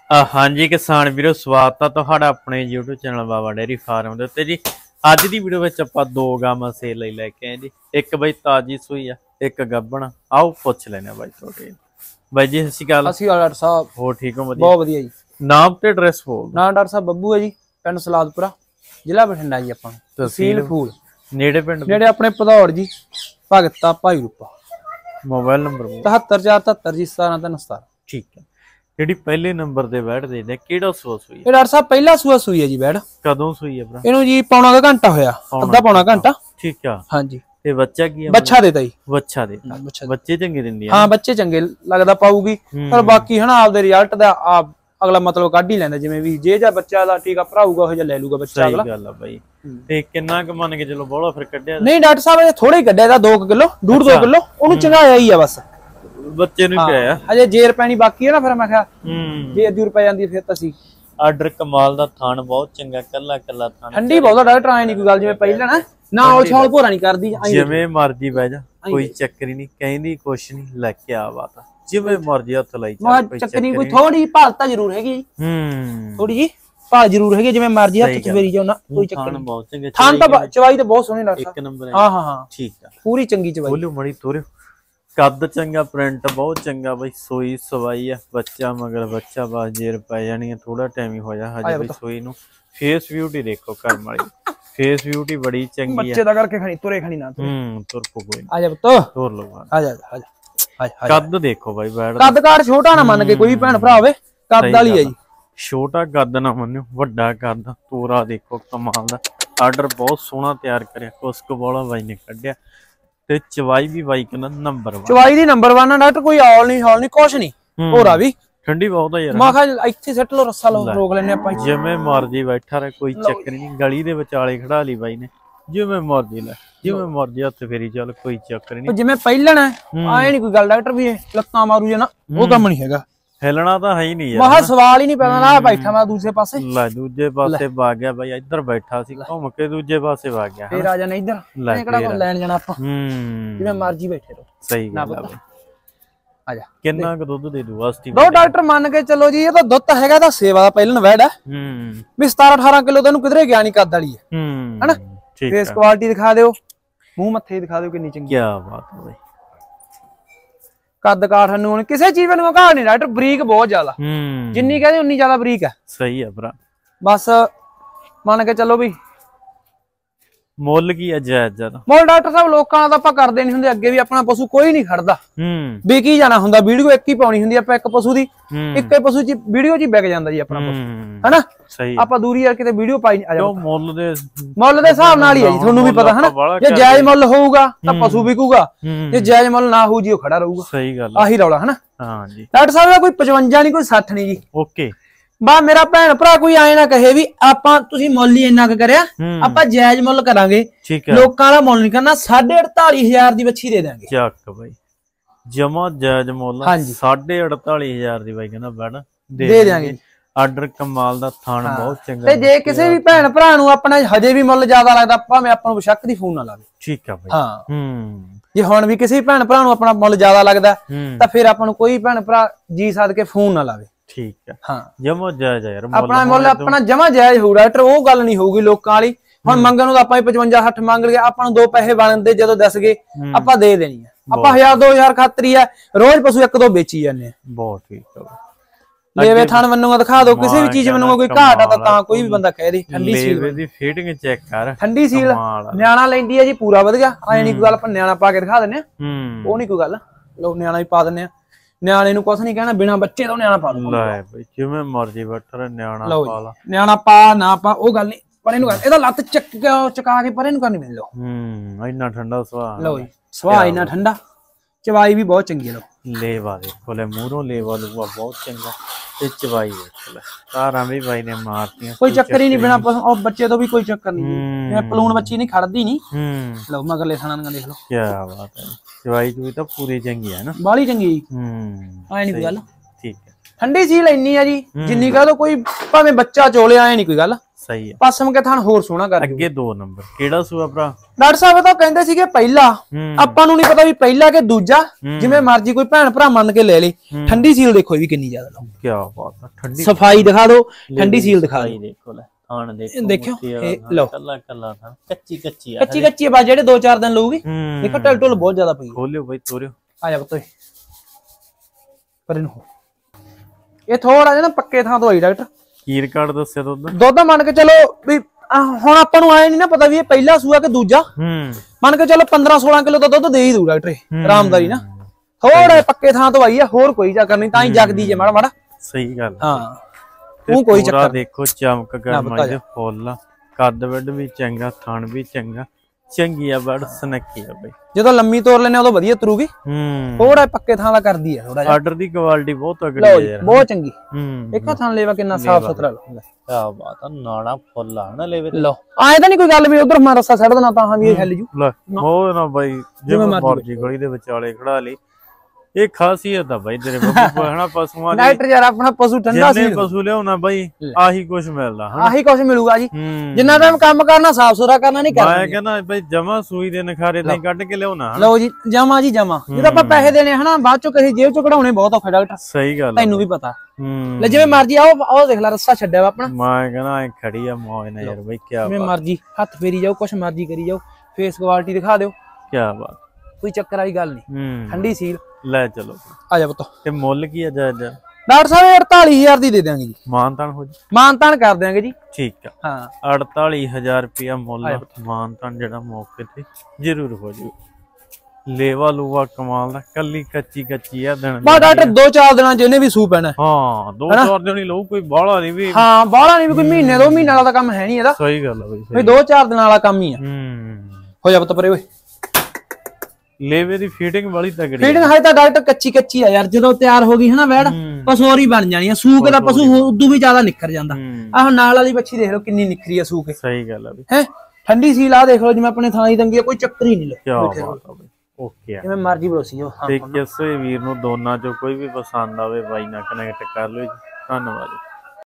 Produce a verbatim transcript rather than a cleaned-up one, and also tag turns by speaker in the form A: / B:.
A: हाँ जी किसान वीरो स्वागत है तुहाडा अपने YouTube channel Baba dairy farm दे उत्ते जी। अज दी वीडियो विच आपां दो गावां सेल लई लैके आए जी। एक बई ताजी सूई आ, एक गब्बण। आओ पुछ लेने बाई थोड़े बाई जी। सत श्री अकाल।
B: सत श्री अकाल डॉक्टर साहब।
A: हो ठीक हो?
B: बहुत वधिया जी।
A: नाम ते एड्रैस बोल।
B: नाम डॉक्टर साहब बब्बू है जी, पिंड सलादपुरा, जिला बठिंडा जी। आपां तहसील फूल
A: नेड़े पिंड
B: नेड़े अपने भदौड़ जी, भगता भाई रूपा।
A: मोबाइल नंबर
B: तिहत्तर चार तिहत्तर जी सतारह तीन सतारह।
A: ठीक है। ਜਿਹੜੀ ਪਹਿਲੇ ਨੰਬਰ ਤੇ ਬੈਠ ਦੇ ਨੇ ਕਿਹੜਾ ਸੂਆ ਸੂਈ ਹੈ?
B: ਇਹ ਡਾਕਟਰ ਸਾਹਿਬ ਪਹਿਲਾ ਸੂਆ ਸੂਈ ਹੈ ਜੀ ਬੈਠ।
A: ਕਦੋਂ ਸੂਈ ਹੈ ਭਰਾ?
B: ਇਹਨੂੰ ਜੀ ਪੌਣਾ ਦਾ ਘੰਟਾ ਹੋਇਆ, ਅੱਧਾ ਪੌਣਾ ਘੰਟਾ।
A: ਠੀਕ ਆ।
B: ਹਾਂਜੀ।
A: ਤੇ ਬੱਚਾ ਕੀ ਹੈ?
B: ਬੱਚਾ ਦੇਤਾ ਜੀ।
A: ਬੱਚਾ ਦੇਤਾ। ਬੱਚੇ ਚੰਗੇ ਦਿੰਦੀ ਆ?
B: ਹਾਂ ਬੱਚੇ ਚੰਗੇ ਲੱਗਦਾ ਪਾਊਗੀ, ਪਰ ਬਾਕੀ ਹਨਾ ਆਪਦੇ ਰਿਜ਼ਲਟ ਦਾ ਆਪ ਅਗਲਾ ਮਤਲਬ ਕੱਢ ਹੀ ਲੈਂਦਾ। ਜਿਵੇਂ ਵੀ ਜੇ ਜਾਂ ਬੱਚਾ ਦਾ ਠੀਕ ਆ ਭਰਾਊਗਾ ਉਹ ਜਿਹਾ ਲੈ ਲੂਗਾ ਬੱਚਾ ਅਗਲਾ।
A: ਸਹੀ ਗੱਲ ਆ ਬਾਈ। ਤੇ ਕਿੰਨਾ ਕੁ ਮੰਨ ਕੇ ਚਲੋ ਬੋਲਾ ਫਿਰ ਕੱਢਿਆ?
B: ਨਹੀਂ ਡਾਕਟਰ ਸਾਹਿਬ ਇਹ ਥੋੜਾ ਹੀ ਕੱਢਿਆ ਦਾ, ਦੋ ਕਿਲੋ ਡੂਢ ਦੋ ਕਿਲੋ ਉਹਨੂੰ ਚੰਗਾਇਆ ਹੀ ਆ ਬਸ।
A: ਬੱਚੇ ਨੂੰ ਪਿਆ
B: ਅਜੇ ਜੇਰ ਪੈਣੀ ਬਾਕੀ ਹੈ ਨਾ। ਫਿਰ ਮੈਂ ਕਿਹਾ
A: ਹੂੰ
B: ਜੇ ਦੂਰ ਪੈ ਜਾਂਦੀ ਫਿਰ ਤਾਂ ਸੀ।
A: ਆਰਡਰ ਕਮਾਲ ਦਾ ਥਾਣ ਬਹੁਤ ਚੰਗਾ, ਕੱਲਾ ਕੱਲਾ ਥਾਣ
B: ਠੰਡੀ ਬਹੁਤ ਡਾਕਟਰ ਆਏ ਨਹੀਂ ਕੋਈ ਗੱਲ। ਜਿਵੇਂ ਪਹਿਲਾਂ ਨਾ ਨਾ ਉਹ ਛੋਲ ਭੋਰਾ ਨਹੀਂ ਕਰਦੀ,
A: ਜਿਵੇਂ ਮਰਜੀ ਬਹਿ ਜਾ ਕੋਈ ਚੱਕਰ ਹੀ ਨਹੀਂ, ਕਹਿੰਦੀ ਕੁਛ ਨਹੀਂ, ਲੈ ਕੇ ਆ ਬਾਤ ਜਿਵੇਂ ਮਰਜੀ ਹੱਥ ਲਾਈ ਚੱਲ ਕੋਈ
B: ਚੱਕਰ ਨਹੀਂ। ਕੋਈ ਥੋੜੀ ਭਾਲਤਾ ਜ਼ਰੂਰ ਹੈਗੀ
A: ਹੂੰ,
B: ਥੋੜੀ ਜੀ ਭਾਲ ਜ਼ਰੂਰ ਹੈਗੀ, ਜਿਵੇਂ ਮਰਜੀ ਹੱਥ ਚ ਫੇਰੀ ਜਾਓ ਨਾ ਕੋਈ ਚੱਕਰ ਨਹੀਂ।
A: ਬਹੁਤ ਚੰਗੇ
B: ਥਾਣ ਤਾਂ ਚਵਾਈ ਤਾਂ ਬਹੁਤ ਸੋਹਣੀ ਡਾਕਟਰ ਸਾਹਿਬ,
A: ਇੱਕ ਨੰਬਰ।
B: ਹਾਂ ਹਾਂ ਹਾਂ
A: ਠੀਕ ਆ,
B: ਪੂਰੀ ਚੰਗੀ ਚਵਾਈ।
A: ਬੋਲਿਓ ਮੜੀ ਤੋਰਿਓ। ਕੱਦ ਚੰਗਾ, ਪ੍ਰਿੰਟ ਬਹੁਤ ਚੰਗਾ ਬਈ। ਸੋਈ ਸਵਾਈ ਆ, ਬੱਚਾ ਮਗਰ ਬੱਚਾ ਬਾਸ ਜੇਰ ਪੈ ਜਾਣੀ। ਥੋੜਾ ਟਾਈਮ ਹੀ ਹੋਇਆ ਹਜੇ ਬਈ ਸੋਈ ਨੂੰ। ਫੇਸ ਬਿਊਟੀ ਦੇਖੋ ਕਰਮ ਵਾਲੀ, ਫੇਸ ਬਿਊਟੀ ਬੜੀ ਚੰਗੀ ਆ।
B: ਬੱਚੇ ਦਾ ਕਰਕੇ ਖਣੀ ਤੁਰੇ ਖਣੀ ਨਾ
A: ਹੂੰ ਤੁਰ ਪੋ ਕੋਈ
B: ਆ ਜਾ ਪੁੱਤ,
A: ਤੋਰ ਲਓ।
B: ਆ ਜਾ ਆ ਜਾ।
A: ਕੱਦ ਦੇਖੋ ਬਾਈ, ਬੈਠ
B: ਕੱਦ ਕਾਰ ਛੋਟਾ ਨਾ ਮੰਨ ਕੇ ਕੋਈ ਭੈਣ ਭਰਾ ਹੋਵੇ, ਕੱਦ ਵਾਲੀ ਹੈ ਜੀ।
A: ਛੋਟਾ ਕੱਦ ਨਾ ਮੰਨਿਓ, ਵੱਡਾ ਕੱਦ। ਤੋਰਾ ਦੇਖੋ ਕਮਾਲ ਦਾ। ਆਰਡਰ ਬਹੁਤ ਸੋਹਣਾ ਤਿਆਰ ਕਰਿਆ, ਕੁਸਕ ਵਾਲਾ ਬਾਈ ਨੇ ਕੱਢਿਆ। ਤੇ ਚਵਾਈ ਵੀ ਬਾਈ ਕਹਿੰਦਾ ਨੰਬਰ ਇੱਕ।
B: ਚਵਾਈ ਦੀ ਨੰਬਰ ਇੱਕ ਡਾਕਟਰ, ਕੋਈ ਔਲ ਨਹੀਂ ਹੌਲ ਨਹੀਂ ਕੁਛ ਨਹੀਂ। ਹੋਰਾ ਵੀ
A: ਠੰਡੀ ਬਹੁਤ ਆ ਯਾਰ।
B: ਮੈਂ ਕਿਹਾ ਇੱਥੇ ਸੱਟ ਲੋ, ਰੱਸਾ ਲੋ, ਰੋਕ ਲੈਨੇ ਆਪਾਂ।
A: ਜਿਵੇਂ ਮਰਜੀ ਬੈਠਾ ਰਹੇ, ਕੋਈ ਚੱਕਰ ਨਹੀਂ। ਗਲੀ ਦੇ ਵਿਚਾਲੇ ਖੜਾ ਲਈ ਬਾਈ ਨੇ, ਜਿਵੇਂ ਮਰਜੀ ਲੈ, ਜਿਵੇਂ ਮਰਜੀ ਹੱਥ ਫੇਰੀ ਚੱਲ, ਕੋਈ ਚੱਕਰ ਨਹੀਂ।
B: ਜਿਵੇਂ ਪਹਿਲਣ ਆਏ ਨਹੀਂ ਕੋਈ ਗੱਲ ਡਾਕਟਰ ਵੀ ਲੱਤਾਂ ਮਾਰੂ ਜਾਂ ਨਾ, ਉਹ ਕੰਮ ਨਹੀਂ ਹੈਗਾ।
A: ਹਿਲਣਾ ਤਾਂ ਹੈ ਹੀ ਨਹੀਂ ਯਾਰ।
B: ਮਹਾ ਸਵਾਲ ਹੀ ਨਹੀਂ ਪੈਣਾ ਨਾ। ਬੈਠਾ ਮੈਂ ਦੂਸਰੇ ਪਾਸੇ,
A: ਲੈ ਦੂਜੇ ਪਾਸੇ ਵਗ ਗਿਆ ਬਾਈ। ਇੱਧਰ ਬੈਠਾ ਸੀ, ਘੁੰਮ ਕੇ ਦੂਜੇ ਪਾਸੇ ਵਗ ਗਿਆ।
B: ਫੇਰ ਆ ਜਾਣਾ ਇੱਧਰ, ਐ ਕਿਹੜਾ ਕੋਈ ਲੈਣ ਜਾਣਾ ਆਪਾਂ।
A: ਹੂੰ
B: ਜਿਵੇਂ ਮਰਜੀ ਬੈਠੇ ਰਹੋ।
A: ਸਹੀ ਗੱਲ ਆ ਬਾਈ।
B: ਆ ਜਾ।
A: ਕਿੰਨਾ ਕੁ ਦੁੱਧ ਦੇ ਦੂ ਆਸਤੀ?
B: ਦੋ ਡਾਕਟਰ ਮੰਨ ਕੇ ਚੱਲੋ ਜੀ, ਇਹ ਤਾਂ ਦੁੱਧ ਹੈਗਾ ਤਾਂ ਸੇਵਾ ਦਾ ਪਹਿਲਣ ਵੈੜ ਹੈ।
A: ਹੂੰ
B: ਵੀ ਸਤਾਰਾਂ ਅਠਾਰਾਂ ਕਿਲੋ ਤੈਨੂੰ ਕਿਧਰੇ ਗਿਆ ਨਹੀਂ ਕੱਦ ਵਾਲੀ ਹੈ।
A: ਹੂੰ
B: ਹਨਾ।
A: ਠੀਕ
B: ਫੇਸ ਕੁਆਲਿਟੀ ਦਿਖਾ ਦਿਓ, ਮੂੰਹ ਮੱਥੇ ਦਿਖਾ ਦਿਓ ਕਿੰਨੀ ਚੰਗੀ।
A: ਕੀ ਬਾਤ ਹੈ ਬਾਈ।
B: ਕੱਦ ਕਾਠ ਨੂੰ ਹੁਣ ਕਿਸੇ ਚੀਜ਼ ਨੂੰ ਘਾਟ ਨਹੀਂ ਡਾਕਟਰ, ਬਰੀਕ ਬਹੁਤ ਜ਼ਿਆਦਾ।
A: ਹੂੰ
B: ਜਿੰਨੀ ਕਹਦੇ ਉਨੀ ਜ਼ਿਆਦਾ ਬਰੀਕ ਹੈ।
A: ਸਹੀ ਆ ਭਰਾ।
B: ਬਸ ਮੰਨ ਕੇ ਚੱਲੋ ਵੀ
A: ਮੁੱਲ ਕੀ ਹੈ? ਜਾਇਜ਼ ਜ਼ਿਆਦਾ
B: ਮੁੱਲ ਡਾਕਟਰ ਸਾਹਿਬ ਲੋਕਾਂ ਦਾ ਆਪਾਂ ਕਰਦੇ ਨਹੀਂ ਹੁੰਦੇ। ਅੱਗੇ ਵੀ ਆਪਣਾ ਪਸ਼ੂ ਕੋਈ ਨਹੀਂ ਖੜਦਾ,
A: ਹੂੰ
B: ਵਿਕੀ ਜਾਣਾ ਹੁੰਦਾ। ਵੀਡੀਓ ਇੱਕ ਹੀ ਪਾਉਣੀ ਹੁੰਦੀ ਆਪਾਂ, ਇੱਕ ਪਸ਼ੂ ਦੀ ਇੱਕ ਹੀ ਪਸ਼ੂ ਚ ਵੀਡੀਓ ਚ ਵਿਕ ਜਾਂਦਾ ਜੀ ਆਪਣਾ ਪਸ਼ੂ, ਹਨਾ।
A: ਸਹੀ।
B: ਆਪਾਂ ਦੂਰੀ ਯਾਰ ਕਿਤੇ ਵੀਡੀਓ ਪਾਈ ਆ ਜਾ।
A: ਮੁੱਲ ਦੇ
B: ਮੁੱਲ ਦੇ ਹਿਸਾਬ ਨਾਲ ਹੀ ਹੈ ਜੀ, ਤੁਹਾਨੂੰ ਵੀ ਪਤਾ ਹਨਾ। ਜੇ ਜਾਇਜ਼ ਮੁੱਲ ਹੋਊਗਾ ਤਾਂ ਪਸ਼ੂ ਵਿਕੂਗਾ, ਜੇ ਜਾਇਜ਼ ਮੁੱਲ ਨਾ ਹੋਊ ਜੀ ਉਹ ਖੜਾ ਰਹੂਗਾ।
A: ਸਹੀ ਗੱਲ,
B: ਆਹੀ ਰੌਲਾ ਹਨਾ।
A: ਹਾਂ ਜੀ।
B: ਡਾਕਟਰ ਸਾਹਿਬ ਦਾ ਕੋਈ ਪਚਵੰਜਾ ਨਹੀਂ, ਕੋਈ ਸੱਠ ਨਹੀਂ ਜੀ।
A: ਓਕੇ।
B: ਬਾ ਮੇਰਾ ਭੈਣ ਭਰਾ ਕੋਈ ਆਏ ਨਾ ਕਹੇ ਵੀ ਆਪਾਂ ਤੁਸੀਂ ਮੁੱਲ ਹੀ ਇੰਨਾ ਕੁ ਕਰਿਆ, ਆਪਾਂ ਜਾਇਜ਼ ਮੁੱਲ ਕਰਾਂਗੇ।
A: ਠੀਕ ਹੈ।
B: ਲੋਕਾਂ ਦਾ ਮੁੱਲ ਨਹੀਂ ਕਰਨਾ। ਸਾਢੇ ਅੜਤਾਲੀ ਹਜ਼ਾਰ ਦੀ ਵੱਛੀ ਦੇ ਦਾਂਗੇ।
A: ਚੱਕ ਬਾਈ, ਜਮਾ ਜਾਇਜ਼ ਮੁੱਲ। ਸਾਢੇ ਅੜਤਾਲੀ ਹਜ਼ਾਰ ਦੀ ਬਾਈ ਕਹਿੰਦਾ ਬੈਡ
B: ਦੇ ਦਿਆਂਗੇ।
A: ਆਰਡਰ ਕਮਾਲ ਦਾ, ਥਾਣ ਬਹੁਤ ਚੰਗਾ।
B: ਤੇ ਜੇ ਕਿਸੇ ਵੀ ਭੈਣ ਭਰਾ ਨੂੰ ਆਪਣਾ ਹਜੇ ਵੀ ਮੁੱਲ ਜ਼ਿਆਦਾ ਲੱਗਦਾ, ਭਾਵੇਂ ਆਪਾਂ ਨੂੰ ਬਸ਼ੱਕ ਦੀ ਫੋਨ ਨਾ ਲਾਵੇ।
A: ਠੀਕ ਆ ਬਾਈ।
B: ਹਾਂ
A: ਹੂੰ
B: ਜੇ ਹੁਣ ਵੀ ਕਿਸੇ ਭੈਣ ਭਰਾ ਨੂੰ ਆਪਣਾ ਮੁੱਲ ਜ਼ਿਆਦਾ ਲੱਗਦਾ ਤਾਂ ਫਿਰ ਆਪਾਂ ਨੂੰ ਕੋਈ ਭੈਣ ਭਰਾ ਜੀ ਸੱਦ ਕੇ ਫੋਨ ਨਾ ਲਾਵੇ।
A: ਠੀਕ ਹੈ।
B: ਹਾਂ
A: ਜਮਾ ਜਾਇਜ਼ ਯਾਰ।
B: ਆਪਣਾ ਮੁੱਲ ਆਪਣਾ ਜਮਾ ਜਾਇਜ਼ ਹੋਊ ਡਾਕਟਰ, ਉਹ ਗੱਲ ਨਹੀਂ ਹੋਊਗੀ ਲੋਕਾਂ ਵਾਲੀ। ਹੁਣ ਮੰਗਣ ਨੂੰ ਤਾਂ ਆਪਾਂ ਪਚਵੰਜਾ ਸੱਠ ਮੰਗ ਲਈਏ, ਆਪਾਂ ਨੂੰ ਦੋ ਪੈਸੇ ਬਣਦੇ ਜਦੋਂ ਦੱਸ ਗਏ ਆਪਾਂ ਦੇ ਦੇਣੀ ਆ। ਆਪਾਂ ਹਜ਼ਾਰ ਦੋ ਹਜ਼ਾਰ ਖਾਤਰੀ ਆ, ਰੋਜ਼ ਪਸ਼ੂ ਇੱਕ ਦੋ ਵੇਚੀ ਜਾਂਦੇ ਆ।
A: ਬਹੁਤ ਠੀਕ ਆ।
B: ਲੇਵੇ ਥਣ ਮੰਨੂਗਾ ਦਿਖਾ ਦੋ, ਕਿਸੇ ਵੀ ਚੀਜ਼ ਮੰਨੂਗਾ ਕੋਈ ਘਾਟ ਆ ਤਾਂ ਤਾਂ ਕੋਈ ਵੀ ਬੰਦਾ ਕਹਿ ਦੇ। ਠੰਡੀ ਸੀਲ
A: ਲੇਵੇ ਦੀ ਫੀਟਿੰਗ ਚੈੱਕ ਕਰ,
B: ਠੰਡੀ ਸੀਲ ਨਿਆਣਾ ਲੈਂਦੀ ਆ ਜੀ ਪੂਰਾ ਵਧੀਆ। ਐ ਨਹੀਂ ਕੋਈ ਗੱਲ, ਆਪਾਂ ਨਿਆਣਾ ਪਾ ਕੇ ਦਿਖਾ ਦਿੰਨੇ ਆ, ਉਹ ਨਹੀਂ ਕੋਈ ਗੱਲ। ਲੋ ਨਿਆਣਾ ਵੀ ਪਾ ਦਿੰਨੇ ਆ, ਨਿਆਣੇ ਨੂੰ ਕੁਛ ਨਹੀਂ ਕਹਿਣਾ, ਬਿਨਾ ਬੱਚੇ ਤੋਂ ਨਿਆਣਾ ਪਾ ਦੋ।
A: ਲੈ ਬਈ ਜਿਵੇਂ ਮਰਜੀ ਬੱਠਰ ਨਿਆਣਾ ਪਾ ਲਾ,
B: ਨਿਆਣਾ ਪਾ ਨਾ ਪਾ ਉਹ ਗੱਲ ਨਹੀਂ। ਪਰ ਇਹਨੂੰ ਇਹਦਾ ਲੱਤ ਚੱਕ ਚਕਾ ਕੇ ਪਰ ਇਹਨੂੰ ਕਰਨੀ ਮਿਲ ਲੋ।
A: ਹੂੰ ਇੰਨਾ ਠੰਡਾ ਸੁਭਾਅ।
B: ਲਓ ਜੀ ਸੁਭਾਅ ਇੰਨਾ ਠੰਡਾ, ਚਵਾਈ ਵੀ ਬਹੁਤ ਚੰਗੀ। ਲੋ
A: ਲੇਵਾ ਦੇਖੋ, ਲੈ ਮੂਹਰੋਂ ਲੇਵਾ ਲੂਆ ਬਹੁਤ ਚੰਗਾ। ਤੇ ਚਵਾਈ ਦੇਖੋ, ਲੈ ਤਾਰਾਂ ਵੀ ਬਾਈ ਨੇ ਮਾਰਤੀਆਂ,
B: ਕੋਈ ਚੱਕਰ ਹੀ ਨਹੀਂ। ਬਿਨਾ ਉਹ ਬੱਚੇ ਤੋਂ ਵੀ ਕੋਈ ਚੱਕਰ ਨਹੀਂ। ਜਿਵੇਂ ਪਲੂਣ ਬੱਚੀ ਨਹੀਂ ਖੜਦੀ ਨਹੀਂ।
A: ਹੂੰ
B: ਲਓ ਮਗਰਲੇ ਥਣਾਂ ਨੂੰ ਦੇਖ ਲਓ,
A: ਕੀ ਬਾਤ ਹੈ। ਚਵਾਈ ਵੀ ਤਾਂ ਪੂਰੀ ਚੰਗੀ ਹੈ ਨਾ,
B: ਬਾਲੀ ਚੰਗੀ।
A: ਹੂੰ
B: ਐ ਨਹੀਂ ਕੋਈ ਗੱਲ।
A: ਠੀਕ ਹੈ।
B: ਠੰਡੀ ਸੀਲ ਇੰਨੀ ਆ ਜੀ ਜਿੰਨੀ ਕਹ ਦੋ ਕੋਈ ਭਾਵੇਂ ਬੱਚਾ ਚੋਲੇ ਆਏ ਨਹੀਂ ਕੋਈ ਗੱਲ।
A: ਸਹੀ ਆ।
B: ਪਸਮ ਕੇ ਥਣ ਹੋਰ ਸੋਹਣਾ ਕਰ
A: ਅੱਗੇ ਦੋ ਨੰਬਰ ਕਿਹੜਾ ਸੂਆ ਭਰਾ?
B: ਡਾਕਟਰ ਸਾਹਿਬ ਤਾਂ ਕਹਿੰਦੇ ਸੀਗੇ ਪਹਿਲਾ, ਆਪਾਂ ਨੂੰ ਨਹੀਂ ਪਤਾ ਵੀ ਪਹਿਲਾ ਕਿ ਦੂਜਾ, ਜਿਵੇਂ ਮਰਜ਼ੀ ਕੋਈ ਭੈਣ ਭਰਾ ਮੰਨ ਕੇ ਲੈ ਲੇ। ਠੰਡੀ ਸੀਲ ਦੇਖੋ ਵੀ ਕਿੰਨੀ ਜ਼ਿਆਦਾ ਲਓ,
A: ਕੀ ਬਾਤ ਆ। ਠੰਡੀ
B: ਸਫਾਈ ਦਿਖਾ ਦਿਓ, ਠੰਡੀ ਸੀਲ ਦਿਖਾ ਦਿਓ।
A: ਦੇਖੋ ਲੈ ਥਣ ਦੇਖੋ,
B: ਦੇਖਿਓ ਇਹ ਲਓ
A: ਕੱਲਾ ਕੱਲਾ ਥਣ, ਕੱਚੀ ਕੱਚੀ ਆ,
B: ਕੱਚੀ ਕੱਚੀ ਬਾ ਜਿਹੜੇ ਦੋ ਚਾਰ ਦਿਨ ਲਊਗੀ। ਦੇਖੋ ਟਲ ਟੁਲ ਬਹੁਤ ਜ਼ਿਆਦਾ ਪਈ।
A: ਖੋਲਿਓ ਬਾਈ ਤੋਰਿਓ, ਆ
B: ਜਾ ਬਤੋਏ ਪਰ ਇਹਨੂੰ ਇਹ ਥੋੜਾ ਜਿਹਾ ਨਾ ਪੱਕੇ ਥਾਂ ਤੋਂ ਆਈ ਡਾਕਟਰ।
A: ਕੀਰ ਕਾਰਡ ਦੱਸਿਆ ਦੁੱਧ
B: ਦੁੱਧ ਮੰਨ ਕੇ ਚਲੋ ਵੀ ਹੁਣ ਆਪਾਂ ਨੂੰ ਆਏ ਨਹੀਂ ਨਾ ਪਤਾ ਵੀ ਇਹ ਪਹਿਲਾ ਸੂਆ ਕਿ ਦੂਜਾ।
A: ਹੂੰ
B: ਮੰਨ ਕੇ ਚਲੋ ਪੰਦਰਾਂ ਸੋਲਾਂ ਕਿਲੋ ਦਾ ਦੁੱਧ ਦੇ ਹੀ ਦੂ ਡਾਕਟਰ ਆਰਾਮਦਾਰੀ ਨਾ। ਥੋੜਾ ਪੱਕੇ ਥਾਂ ਤੋਂ ਆਈ ਆ, ਹੋਰ ਕੋਈ ਚੱਕਰ ਨਹੀਂ, ਤਾਂ ਹੀ ਜਗਦੀ ਜੇ ਮਾੜਾ ਮਾੜਾ।
A: ਸਹੀ ਗੱਲ
B: ਹਾਂ ਉਹ ਕੋਈ ਚੱਕਰ
A: ਦੇਖੋ ਚਮਕ ਗਰਮਾਈ ਦੇ ਫੁੱਲ, ਕੱਦ ਵੱਡ ਵੀ ਚੰਗਾ, ਥਣ ਵੀ ਚੰਗਾ, ਚੰਗੀ ਆ ਬੜ ਸਨੱਕੀ ਆ ਬਈ। ਜਦੋਂ
B: ਲੰਮੀ ਤੋਰ ਲੈਨੇ ਉਦੋਂ ਵਧੀਆ ਤੁਰੂਗੀ।
A: ਹੂੰ
B: ਥੋੜਾ ਪੱਕੇ ਥਾਂ ਦਾ ਕਰਦੀ ਆ ਥੋੜਾ ਜਿਹਾ।
A: ਆਰਡਰ ਦੀ ਕੁਆਲਿਟੀ ਬਹੁਤ ਤਗੜੀ ਹੈ ਯਾਰ,
B: ਬਹੁਤ ਚੰਗੀ।
A: ਹੂੰ
B: ਦੇਖੋ ਥਾਂ ਲੈਵਾ ਕਿੰਨਾ ਸਾਫ ਸੁਥਰਾ ਲਓ।
A: ਕੀ ਬਾਤ ਆ, ਨਾੜਾ ਫੁੱਲ ਆ ਨਾ ਲੈਵੇ।
B: ਲਓ ਆਏ ਤਾਂ ਨਹੀਂ ਕੋਈ ਗੱਲ ਵੀ ਉਧਰ ਮੈਂ ਰੱਸਾ ਛੱਡ ਦੇਣਾ ਤਾਂ ਹਾਂ ਵੀ ਇਹ ਹਿੱਲ ਜੂ।
A: ਲੈ ਉਹ ਨਾ ਬਾਈ ਜਿਵੇਂ ਮਰਜੀ ਗਲੀ ਦੇ ਵਿਚਾਲੇ ਖੜਾ ਲਈ, ਇਹ ਖਾਸੀਅਤ ਆ ਬਾਈ ਤੇਰੇ ਬੱਬੂ ਹਨਾ ਪਸ਼ੂਆਂ ਦੀ।
B: ਡਾਕਟਰ ਯਾਰ ਆਪਣਾ ਪਸ਼ੂ ਠੰਡਾ ਸੀ,
A: ਜਿੰਨੇ ਪਸ਼ੂ ਲਿਆਉਣਾ ਬਾਈ ਆਹੀ ਕੁਝ ਮਿਲਦਾ ਹਨਾ,
B: ਆਹੀ ਕੁਝ ਮਿਲੂਗਾ ਜੀ। ਜਿੰਨਾ ਟਾਈਮ ਕੰਮ ਕਰਨਾ ਸਾਫ ਸੁਥਰਾ ਕਰਨਾ ਨਹੀਂ ਕਰਨਾ।
A: ਮੈਂ ਕਹਿੰਦਾ ਬਾਈ ਜਮਾ ਸੂਈ ਦੇ ਨਖਾਰੇ ਤੇ ਕੱਢ ਕੇ ਲਿਆਉਣਾ।
B: ਲਓ ਜੀ ਜਮਾ ਜੀ ਜਮਾ, ਜਦੋਂ ਆਪਾਂ ਪੈਸੇ ਦੇਣੇ ਹਨਾ ਬਾਅਦ ਚੋਂ ਕਿਸੇ ਜੇਬ ਚੋਂ ਕਢਾਉਣੇ ਬਹੁਤ ਔਖਾ ਡਾਕਟਰ।
A: ਸਹੀ ਗੱਲ
B: ਤੈਨੂੰ ਵੀ ਪਤਾ।
A: ਹੂੰ
B: ਲੈ ਜਿਵੇਂ ਮਰਜੀ ਆਓ ਆਓ ਦੇਖ ਲੈ ਰੱਸਾ ਛੱਡਿਆ ਵਾ ਆਪਣਾ।
A: ਮੈਂ ਕਹਿੰਦਾ ਐ ਖੜੀ ਆ ਮੌਜ ਨਾਲ ਯਾਰ ਬਾਈ, ਕੀ ਬਾਤ।
B: ਜਿਵੇਂ ਮਰਜੀ ਹੱਥ ਫੇਰੀ ਜਾਓ, ਕੁਛ ਮਰਜੀ ਕਰੀ ਜਾਓ, ਫੇਸ ਕੁਆਲਿਟੀ ਦਿਖਾ ਦਿਓ,
A: ਕੀ ਬਾਤ,
B: ਕੋਈ ਚੱਕਰ ਵਾਲੀ ਗੱਲ ਨਹੀਂ। ਠੰਡੀ ਸੀਲ
A: ਲੈ ਚਲੋ
B: ਆ ਜਾ ਪੁੱਤ।
A: ਤੇ ਮੁੱਲ ਕੀ ਆ ਜਾ ਜਾ?
B: ਡਾਕਟਰ ਸਾਹਿਬ ਅੜਤਾਲੀ ਹਜ਼ਾਰ ਦੀ ਦੇ ਦਿਆਂਗੇ ਜੀ।
A: ਮਾਨਤਾਨ ਹੋ ਜੀ?
B: ਮਾਨਤਾਨ ਕਰ ਦਿਆਂਗੇ ਜੀ।
A: ਠੀਕ ਆ,
B: ਹਾਂ
A: ਅੜਤਾਲੀ ਹਜ਼ਾਰ ਰੁਪਇਆ ਮੁੱਲ, ਮਾਨਤਾਨ ਜਿਹੜਾ ਮੌਕੇ ਤੇ ਜ਼ਰੂਰ ਹੋ ਜੂ। ਲੇਵਾ ਲੂਵਾ ਕਮਾਲ ਦਾ, ਕੱਲੀ ਕੱਚੀ ਕੱਚੀ ਆ ਦਿਨ।
B: ਬਾ ਡਾਕਟਰ ਦੋ ਚਾਰ ਦਿਨਾਂ ਚ ਇਹਨੇ ਵੀ ਸੂ ਪੈਣਾ।
A: ਹਾਂ ਦੋ ਚਾਰ ਦਿਨ ਹੀ ਲਊ, ਕੋਈ ਬਾਹਲਾ ਨਹੀਂ ਵੀ।
B: ਹਾਂ ਬਾਹਲਾ ਨਹੀਂ ਵੀ, ਕੋਈ ਮਹੀਨੇ ਦੋ ਮਹੀਨੇ ਵਾਲਾ ਤਾਂ ਕੰਮ ਹੈ ਨਹੀਂ ਇਹਦਾ।
A: ਸਹੀ ਗੱਲ ਆ ਬਈ,
B: ਵੀ ਦੋ ਚਾਰ ਦਿਨਾਂ ਵਾਲਾ ਕੰਮ ਹੀ ਆ।
A: ਹੂੰ
B: ਹੋ ਜਾ ਪੁੱਤ ਪਰੇ ਓਏ।
A: ਲੇਵੇ ਦੀ ਫੀਟਿੰਗ ਵਾਲੀ ਤਗੜੀ।
B: ਫੀਟਿੰਗ ਹੈ ਤਾਂ ਡਾਕਟਰ ਕੱਚੀ ਕੱਚੀ ਆ ਯਾਰ, ਜਦੋਂ ਤਿਆਰ ਹੋ ਗਈ ਹਨਾ ਵੈੜ ਪਸੋਰੀ ਬਣ ਜਾਣੀ ਆ। ਸੂਕ ਦਾ ਪਸ਼ੂ ਉਦੋਂ ਵੀ ਜ਼ਿਆਦਾ ਨਿਖਰ ਜਾਂਦਾ। ਆਹ ਨਾਲ ਵਾਲੀ ਬੱਚੀ ਦੇਖ ਲਓ ਕਿੰਨੀ ਨਿਖਰੀ ਆ ਸੂਕ।
A: ਸਹੀ ਗੱਲ ਆ ਬਈ,
B: ਹੈ ਠੰਡੀ ਸੀਲ ਆ ਦੇਖ ਲਓ, ਜਿਵੇਂ ਆਪਣੇ ਥਾਂ ਦੀ ਤੰਗੀ ਆ, ਕੋਈ ਚੱਕਰ ਹੀ ਨਹੀਂ। ਲੈ
A: ਕੀ ਬਾਤ ਆ ਬਈ, ਓਕੇ ਆ।
B: ਜਿਵੇਂ ਮਰਜ਼ੀ ਬਰੋਸੀ ਹੋ।
A: ਤੇ ਕਿਸੇ ਵੀਰ ਨੂੰ ਦੋਨਾਂ ਚੋਂ ਕੋਈ ਵੀ ਪਸੰਦ ਆਵੇ ਬਾਈ ਨਾਲ ਕਨੈਕਟ ਕਰ ਲਿਓ ਜੀ। ਧੰਨਵਾਦ।